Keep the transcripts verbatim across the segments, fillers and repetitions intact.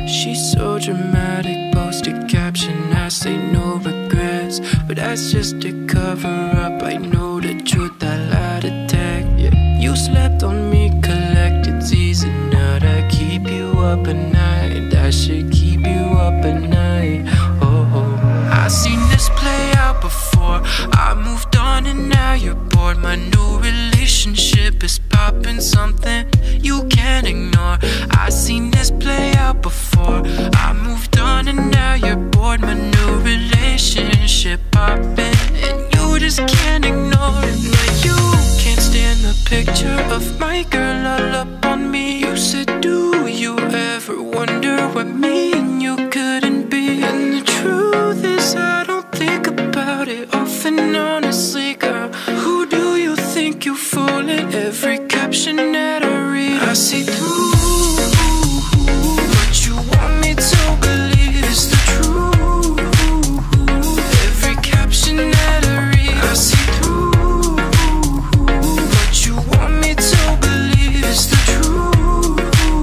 She's so dramatic, posted caption, I say no regrets. But that's just a cover up, I know the truth, I lied to tag. Yeah. You slept on me, collected, it's easy now to keep you up at night. That should keep you up at night. Oh, oh. I seen this play out before, I moved on and now you're bored. My new relationship is popping, something you can't ignore. I seen this play out before, I moved on and now you're bored. My new relationship popping and you just can't ignore it. Now you can't stand the picture of my girl all up on me. You said, do you ever wonder what me and you couldn't be? And the truth is I don't think about it often, honestly, girl. Who do you think you fool in every caption that I read? I see through what you want me to believe is the truth. Every caption that I read, I see through what you want me to believe is the truth.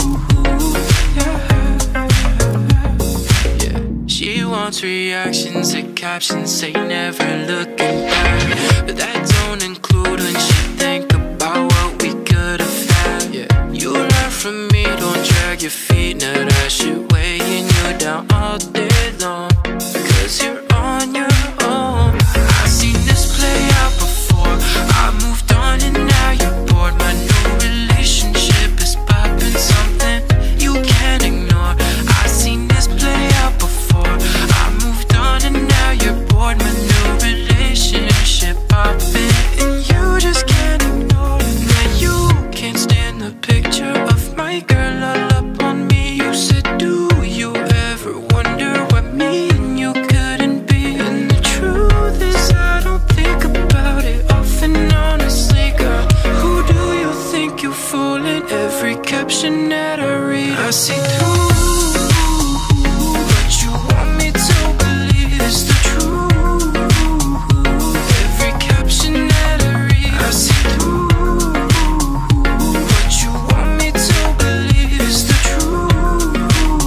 Yeah. Yeah. She wants reactions to captions, say never looking back, but that don't include when she think about what we could have had. Yeah. You learn from me, don't drag your feet, now that shit weighing you down all day long, cause you're on your own. I seen this play out before, I moved on and now you're bored. My new relationship is popping, something you can't ignore. I seen this play out before, I moved on and now you're bored. My new relationship popping and you just can't ignore it. Now you can't stand the picture of my girl all up on me. You said, do you ever wonder what me and you couldn't be? And the truth is I don't think about it often, honestly, girl. Who do you think you fool in every caption that I read? I see through what you want me to believe is the truth. Every caption that I read, I see through what you want me to believe is the truth.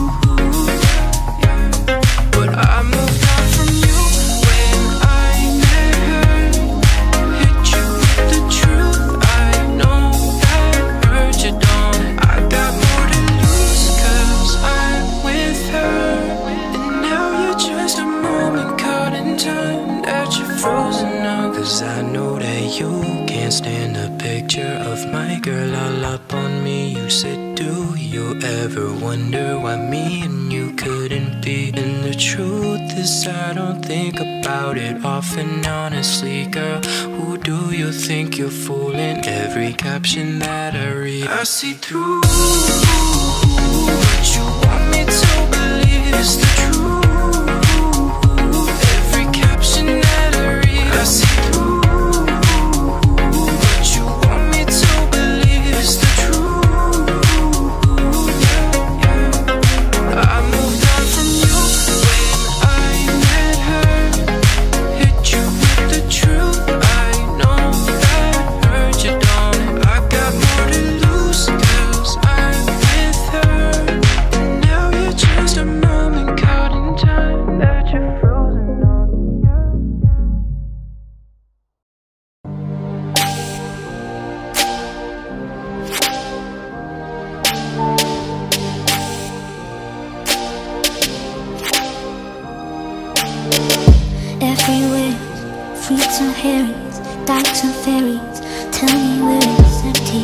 But I moved on from you when I met her. Hit you with the truth, I know that hurt you, don't. I got more to lose cause I'm with her. And now you're just a moment caught in time that you're frozen on. Cause I know that you can't stand the picture of my girl all up on me. You said, do you ever wonder why me and you couldn't be? And the truth is I don't think about it often, honestly, girl. Who do you think you're fooling? Every caption that I read, I see through what you want me to believe is the truth. Every caption that I read, I see through what you want me to believe is the truth. I moved on from you when I met her. Hit you with the truth, I know that hurt you, don't. I got more to lose cause I'm with her. And now you're just a moment caught in time that you're frozen on. Everywhere, fruits and berries, dykes and fairies, tell me where it's empty.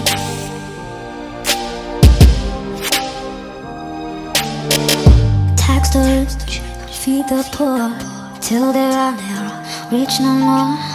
Tax the rich, feed the poor, till there are never rich no more.